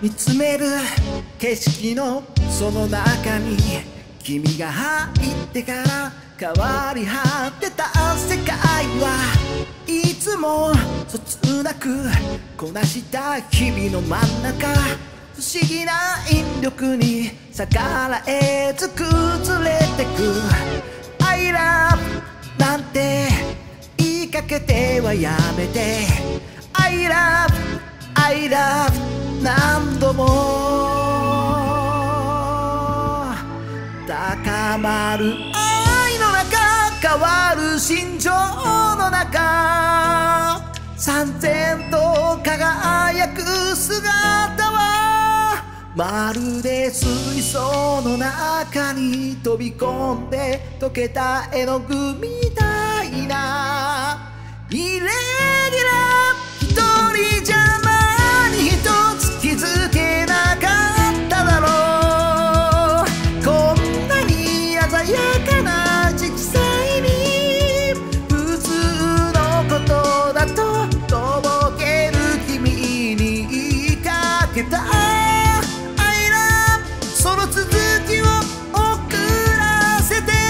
見つめる景色のその中に君が入ってから変わり果てた世界はいつもそつなくこなした日々の真ん中不思議な引力に逆らえず崩れてく I love なんて言いかけてはやめて I love I love 何度も高まる愛の中変わる心情の中燦然と輝く姿はまるで水槽の中に飛び込んで溶けた絵の具みたいなイレギュラー一人じゃ何一つ気づけなかっただろうこんなに鮮やかな色彩に普通のことだととぼける君に言いかけたその続きを送らせて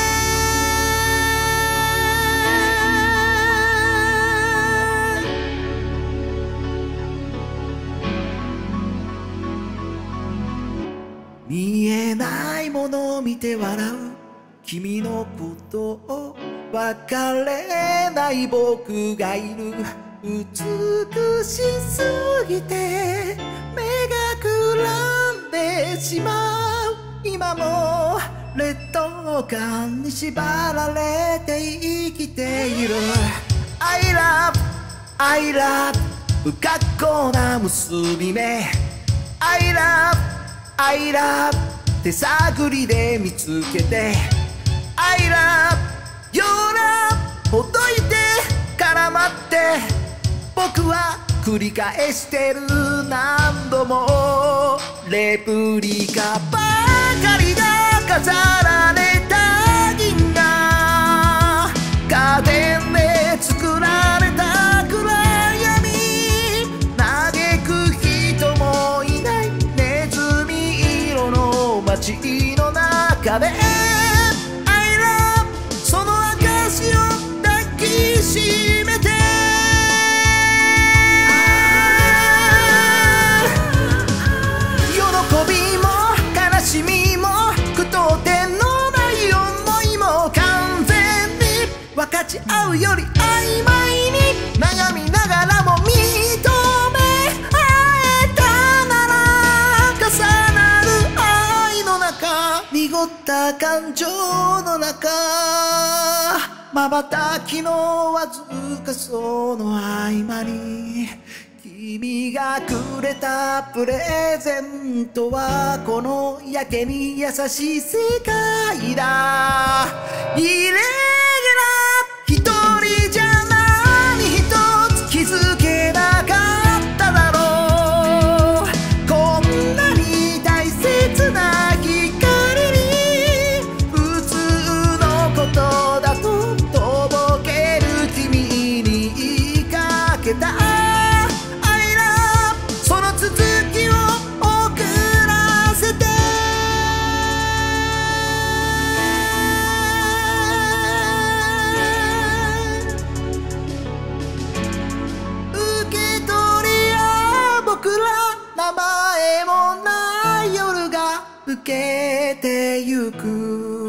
見えないものを見て笑う君のことを分かれない僕がいる美しすぎて目がくらんでしまう今も劣等感に縛られて生きている I love I love 不格好な結び目 I love I love 手探りで見つけて I love Your love ほどいて絡まって僕は繰り返してる何度もレプリカばかりが飾られた銀河家電で作られた暗闇嘆く人もいないネズミ色の街の中で I love その証を抱きしめて分かち合うより曖昧に悩みながらも認め合えたなら重なる愛の中濁った感情の中瞬きのわずかその合間に君がくれたプレゼントはこのやけに優しい世界だイレギュラー一人じゃ何一つ気づけなかっただろうこんなに大切な光に普通のことだととぼける君に言いかけたその続きを送らせて受け取りや僕ら名前もない夜が更けてゆく